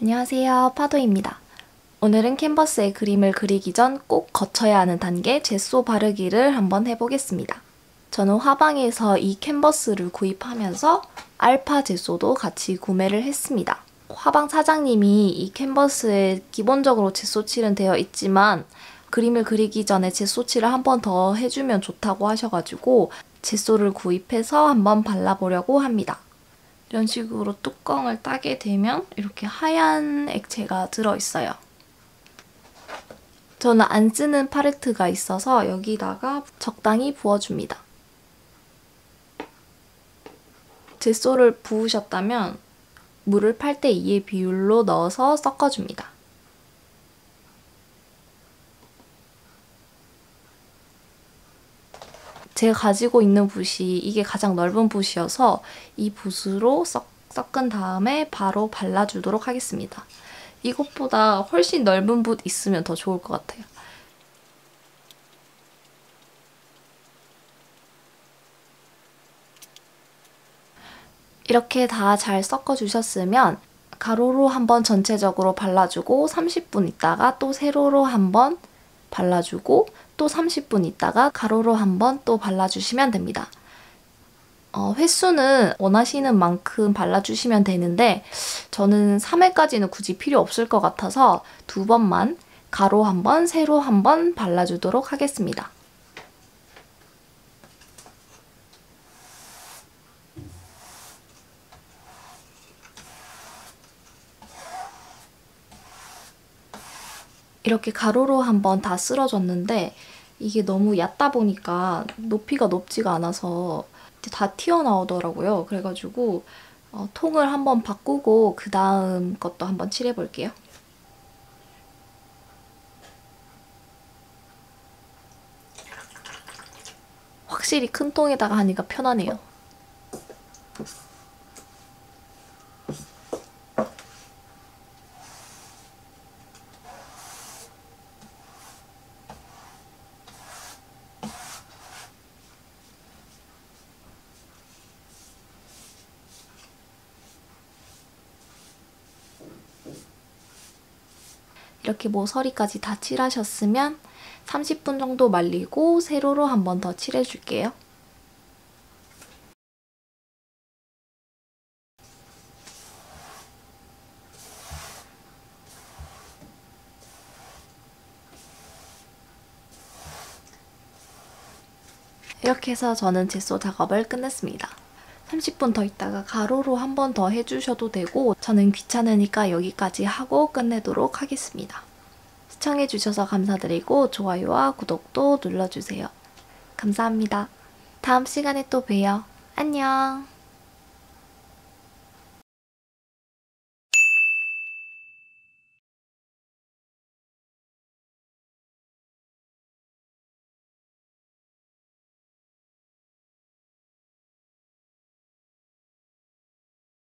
안녕하세요, 파도입니다. 오늘은 캔버스에 그림을 그리기 전 꼭 거쳐야 하는 단계 젯소 바르기를 한번 해보겠습니다. 저는 화방에서 이 캔버스를 구입하면서 알파 젯소도 같이 구매를 했습니다. 화방 사장님이 이 캔버스에 기본적으로 젯소 칠은 되어 있지만 그림을 그리기 전에 젯소 칠을 한 번 더 해주면 좋다고 하셔가지고 젯소를 구입해서 한번 발라보려고 합니다. 이런 식으로 뚜껑을 따게 되면 이렇게 하얀 액체가 들어있어요. 저는 안 쓰는 팔레트가 있어서 여기다가 적당히 부어줍니다. 젯소를 부으셨다면 물을 8대 2의 비율로 넣어서 섞어줍니다. 제가 가지고 있는 붓이 이게 가장 넓은 붓이어서 이 붓으로 섞은 다음에 바로 발라주도록 하겠습니다. 이것보다 훨씬 넓은 붓 있으면 더 좋을 것 같아요. 이렇게 다 잘 섞어주셨으면 가로로 한번 전체적으로 발라주고 30분 있다가 또 세로로 한번 발라주고 또 30분 있다가 가로로 한번 또 발라주시면 됩니다. 횟수는 원하시는 만큼 발라주시면 되는데 저는 3회까지는 굳이 필요 없을 것 같아서 2번만 가로 한번, 세로 한번 발라주도록 하겠습니다. 이렇게 가로로 한번 다 쓸어줬는데 이게 너무 얕다 보니까 높이가 높지가 않아서 다 튀어나오더라고요. 그래가지고 통을 한번 바꾸고 그 다음 것도 한번 칠해볼게요. 확실히 큰 통에다가 하니까 편하네요. 이렇게 모서리까지 다 칠하셨으면 30분 정도 말리고 세로로 한 번 더 칠해줄게요. 이렇게 해서 저는 젯소 작업을 끝냈습니다. 30분 더 있다가 가로로 한 번 더 해주셔도 되고 저는 귀찮으니까 여기까지 하고 끝내도록 하겠습니다. 시청해주셔서 감사드리고 좋아요와 구독도 눌러주세요. 감사합니다. 다음 시간에 또 봬요. 안녕.